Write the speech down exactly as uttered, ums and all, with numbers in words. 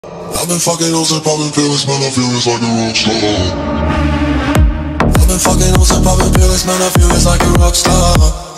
I've been fucking hoes and popping pills, man, I feel it's like a rock star. I've been fucking hoes and popping pills, man, I feel it's like a rock star.